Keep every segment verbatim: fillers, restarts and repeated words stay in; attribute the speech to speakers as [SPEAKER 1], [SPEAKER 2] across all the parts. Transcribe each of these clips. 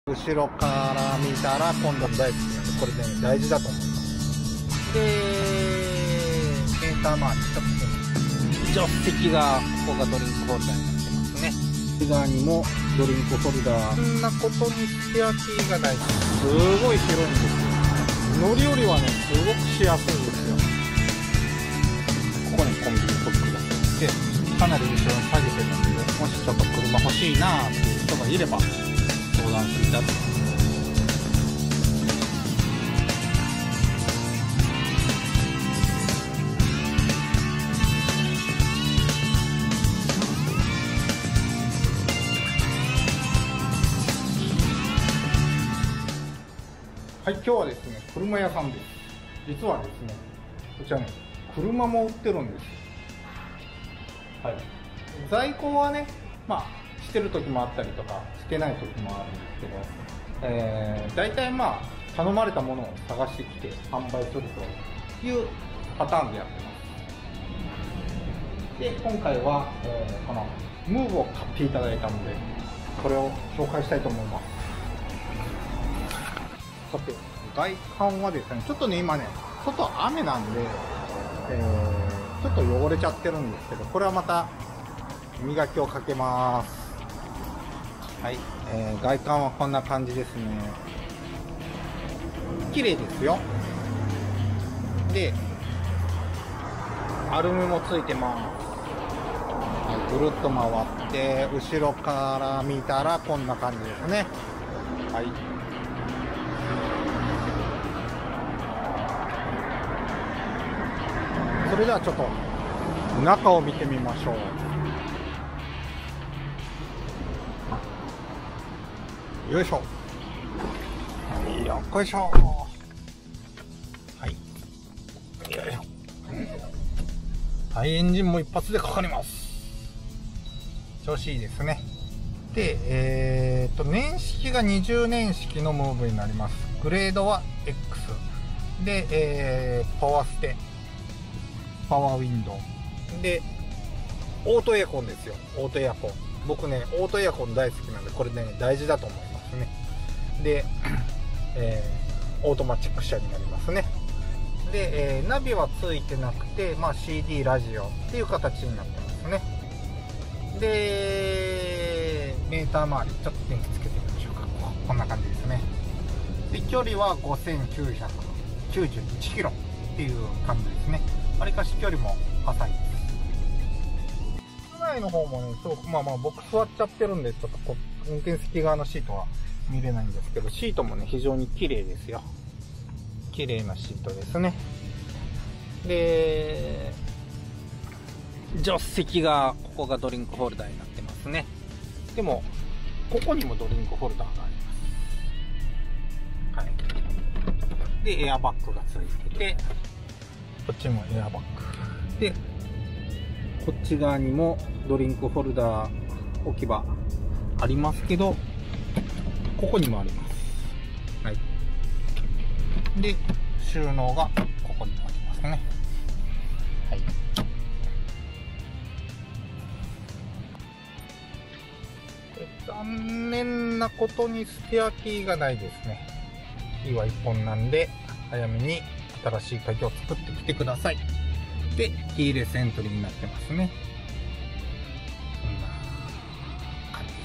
[SPEAKER 1] 後ろから見たら今度大好きなんで、これね大事だと思います。でメーター周りちょっと助手席がここがドリンクホルダーになってますね。内側にもドリンクホルダー。こんなことにスペアキーがない。すごい広いんですよ。乗り降りはねすごくしやすいんですよ。ここにコンビニホックがあってかなり後ろに下げてるので、もしちょっと車欲しいなーっていう人がいれば相談していただきます。はい、今日はですね、車屋さんです。実はですね、こちらね、車も売ってるんです。はい。在庫はね、まあ、してる時もあったりとか、してない時もあるんですけど、えー、大体まあ、頼まれたものを探してきて販売するというパターンでやってます。で、今回は、えー、このムーブを買っていただいたので、これを紹介したいと思います。さて、外観はですね、ちょっとね、今ね、外雨なんで、えー、ちょっと汚れちゃってるんですけど、これはまた磨きをかけます。はい、えー、外観はこんな感じですね。綺麗ですよ。で、アルミもついてます。はい、ぐるっと回って、後ろから見たらこんな感じですね。はい。それではちょっと中を見てみましょう。よいしょ。よっいしょ。はい。よいしょ。はい、エンジンも一発でかかります。調子いいですね。で、えー、っと年式がにじゅうねん式のムーブになります。グレードは エックス で、えー、パワーステ、パワーウィンドウでオートエアコンですよ。オートエアコン、僕ねオートエアコン大好きなんで、これね大事だと思いますね。で、えー、オートマチック車になりますね。で、えー、ナビはついてなくて、まあ、シーディー ラジオっていう形になってますね。でメーター周りちょっと電気つけてみましょうか。こんな感じですね。で距離はごせんきゅうひゃくきゅうじゅういちキロっていう感じですね。わりかし距離も浅いです。室内の方もね、そう、まあまあ僕座っちゃってるんで、ちょっとこ運転席側のシートは見れないんですけど、シートもね、非常に綺麗ですよ。綺麗なシートですね。で、助手席が、ここがドリンクホルダーになってますね。でも、ここにもドリンクホルダーがあります。はい。で、エアバッグがついてて、こっちもエアバッグで、こっち側にもドリンクホルダー置き場ありますけど、ここにもあります。はい。で、収納がここにもありますね。はい。残念なことにスペアキーがないですね。キーはいっぽんなんで、早めに新しい鍵を作ってきてください。で、キーレスエントリーになってますね。こんな感じ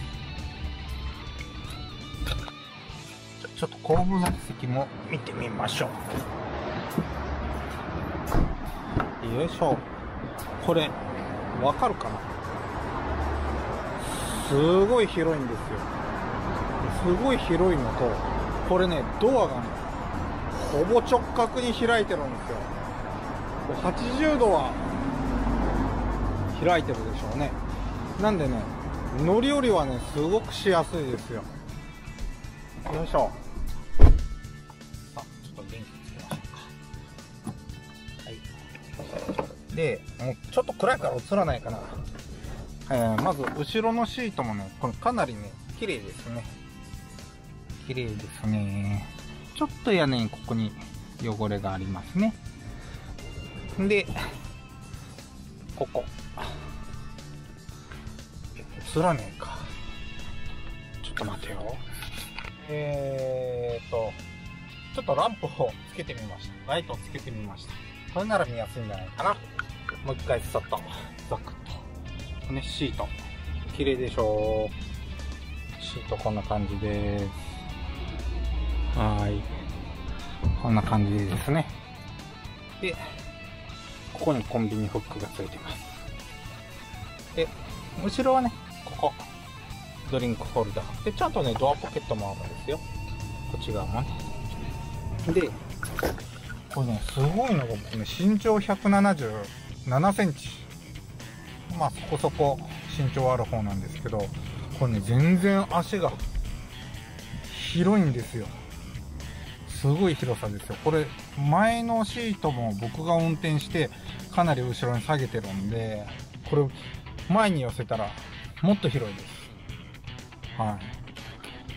[SPEAKER 1] です。ちょっと後部座席も見てみましょう。よいしょ。これわかるかな。すごい広いんですよ。すごい広いのと、これねドアがねほぼ直角に開いてるんですよ。はちじゅうどは開いてるでしょうね。なんでね、乗り降りはねすごくしやすいですよ。よいしょ。あ、ちょっと電気つけましょうか。はい。で、もうちょっと暗いから映らないかな。えー、まず後ろのシートもね、これかなりね綺麗ですね。綺麗ですね。ちょっと屋根にここに汚れがありますね。で、ここ映らねえか。ちょっと待てよ。 えーっと、ちょっとランプをつけてみました。ライトをつけてみました。これなら見やすいんじゃないかな。もう一回さっと、ザクッと。ね、シート。綺麗でしょう。シートこんな感じです。はーい。こんな感じですね。で、ここにコンビニフックがついてます。で、後ろはね、ここ、ドリンクホルダー。で、ちゃんとね、ドアポケットもあるんですよ。こっち側もね。で、これね、すごいのが僕ね、身長ひゃくななじゅうななセンチ。まあ、そこそこ身長ある方なんですけど、これね、全然足が広いんですよ。すごい広さですよ。これ、前のシートも僕が運転して、かなり後ろに下げてるんで、これ、前に寄せたら、もっと広いです。はい。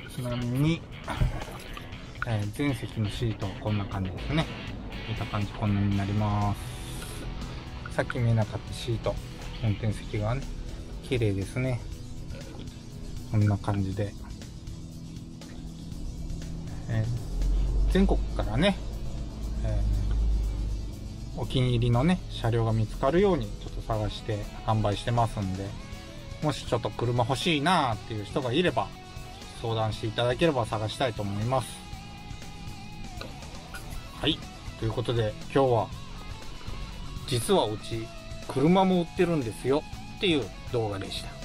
[SPEAKER 1] ちなみに、えー、前席のシートはこんな感じですね。見た感じこんなになります。さっき見えなかったシート、運転席がね、綺麗ですね。こんな感じで。えー全国からね、えー、お気に入りのね、車両が見つかるようにちょっと探して販売してますんで、もしちょっと車欲しいなーっていう人がいれば、相談していただければ探したいと思います。はい。ということで、今日は、実はうち、車も売ってるんですよっていう動画でした。